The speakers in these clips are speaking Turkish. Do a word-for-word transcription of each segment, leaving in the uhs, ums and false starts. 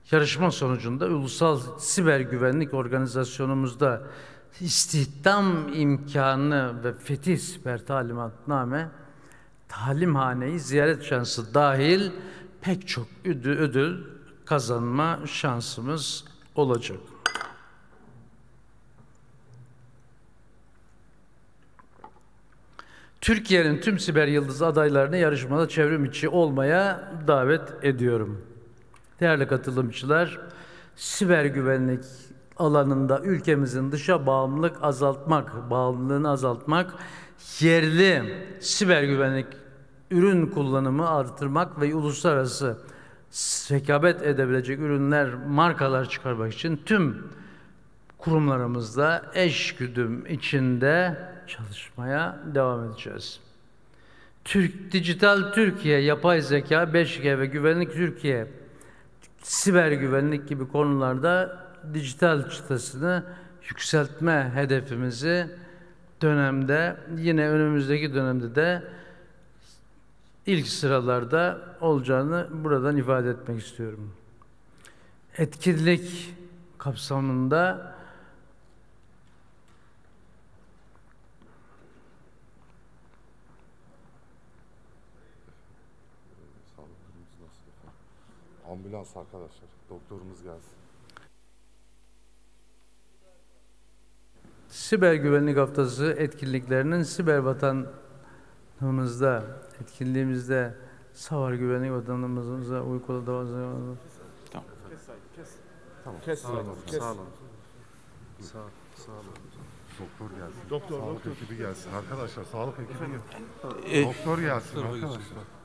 Yarışma sonucunda Ulusal Siber Güvenlik Organizasyonumuzda istihdam imkanı ve Fetih Siber Talimatname, talimhaneyi ziyaret şansı dahil pek çok ödül, ödül kazanma şansımız olacak. Türkiye'nin tüm siber yıldız adaylarını yarışmada çevrim içi olmaya davet ediyorum. Değerli katılımcılar, siber güvenlik alanında ülkemizin dışa bağımlılık azaltmak, bağımlılığını azaltmak, yerli siber güvenlik ürün kullanımı artırmak ve uluslararası rekabet edebilecek ürünler, markalar çıkarmak için tüm kurumlarımızda eşgüdüm içinde çalışmaya devam edeceğiz. Türk, Dijital Türkiye, Yapay Zeka, beş G ve Güvenlik Türkiye, siber güvenlik gibi konularda dijital çıtasını yükseltme hedefimizi dönemde, yine önümüzdeki dönemde de ilk sıralarda olacağını buradan ifade etmek istiyorum. Etkinlik kapsamında ambulans arkadaşlar, doktorumuz gelsin. Siber Güvenlik Haftası etkinliklerinin siber vatanımızda, etkinliğimizde savar güvenlik vatanımıza uykulu da Tamam. Kes, kes. Tamam. Kes. Sağ olun. Kes. Sağ olun. Sağ, sağ olun. Doktor gelsin. Doktor, sağlık doktor. ekibi gelsin. Arkadaşlar sağlık ekibi gelsin. E, doktor gelsin arkadaşlar.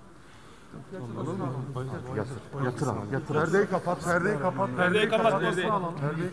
Yatır, yatır ama, yatır. Perdeyi kapat, perdeyi kapat, perdeyi kapat, perdeyi kapat. Perdeyi.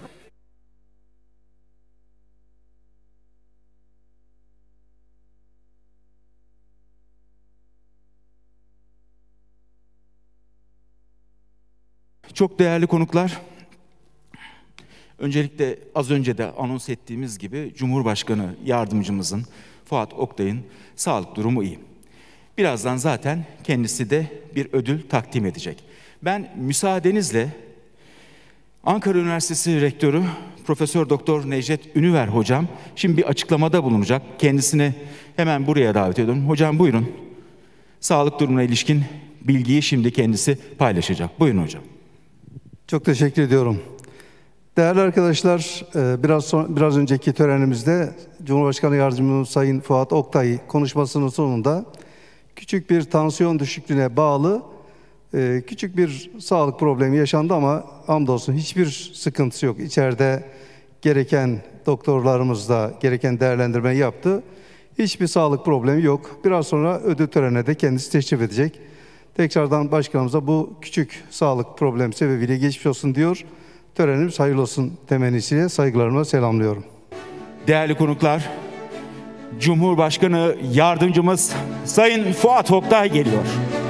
Çok değerli konuklar, öncelikle az önce de anons ettiğimiz gibi Cumhurbaşkanı yardımcımızın Fuat Oktay'ın sağlık durumu iyi. Birazdan zaten kendisi de bir ödül takdim edecek. Ben müsaadenizle Ankara Üniversitesi Rektörü Profesör Doktor Necdet Ünüver hocam şimdi bir açıklamada bulunacak. Kendisini hemen buraya davet ediyorum. Hocam buyurun. Sağlık durumuna ilişkin bilgiyi şimdi kendisi paylaşacak. Buyurun hocam. Çok teşekkür ediyorum. Değerli arkadaşlar, biraz son, biraz önceki törenimizde Cumhurbaşkanı Yardımcımız Sayın Fuat Oktay konuşmasının sonunda küçük bir tansiyon düşüklüğüne bağlı küçük bir sağlık problemi yaşandı ama hamdolsun hiçbir sıkıntısı yok. İçeride gereken doktorlarımız da gereken değerlendirmeyi yaptı. Hiçbir sağlık problemi yok. Biraz sonra ödül törenine de kendisi teşrif edecek. Tekrardan başkanımıza bu küçük sağlık problemi sebebiyle geçmiş olsun diyor. Törenimiz hayırlı olsun temennisiyle saygılarımla selamlıyorum. Değerli konuklar, Cumhurbaşkanı Yardımcımız Sayın Fuat Oktay geliyor.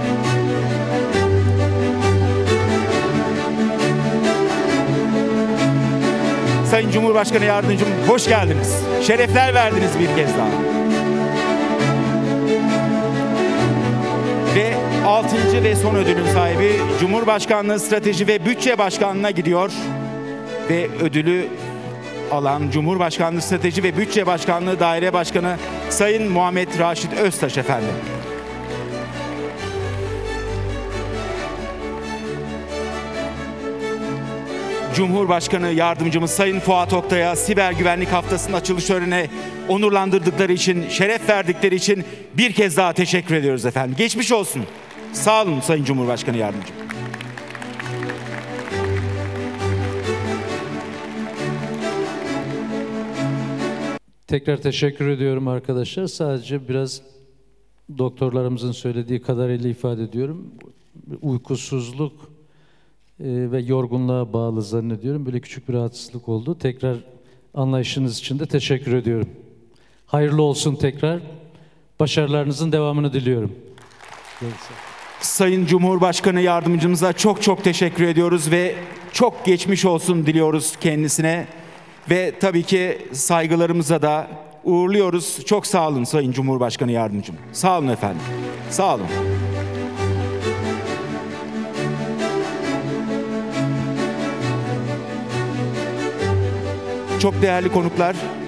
Sayın Cumhurbaşkanı Yardımcım hoş geldiniz. Şerefler verdiniz bir kez daha. Ve altıncı ve son ödülün sahibi Cumhurbaşkanlığı Strateji ve Bütçe Başkanlığı'na gidiyor. Ve ödülü alan Cumhurbaşkanlığı Strateji ve Bütçe Başkanlığı Daire Başkanı Sayın Muhammed Raşit Öztaş efendim. Cumhurbaşkanı Yardımcımız Sayın Fuat Oktay'a Siber Güvenlik Haftası'nın açılış törenine onurlandırdıkları için, şeref verdikleri için bir kez daha teşekkür ediyoruz efendim. Geçmiş olsun. Sağ olun Sayın Cumhurbaşkanı Yardımcım. tekrar teşekkür ediyorum arkadaşlar. Sadece biraz doktorlarımızın söylediği kadarıyla ifade ediyorum. Uykusuzluk ve yorgunluğa bağlı zannediyorum. Böyle küçük bir rahatsızlık oldu. Tekrar anlayışınız için de teşekkür ediyorum. Hayırlı olsun tekrar. Başarılarınızın devamını diliyorum. Sayın Cumhurbaşkanı Yardımcımıza çok çok teşekkür ediyoruz ve çok geçmiş olsun diliyoruz kendisine. Ve tabii ki saygılarımıza da uğurluyoruz. Çok sağ olun Sayın Cumhurbaşkanı Yardımcım. Sağ olun efendim. Sağ olun. çok değerli konuklar,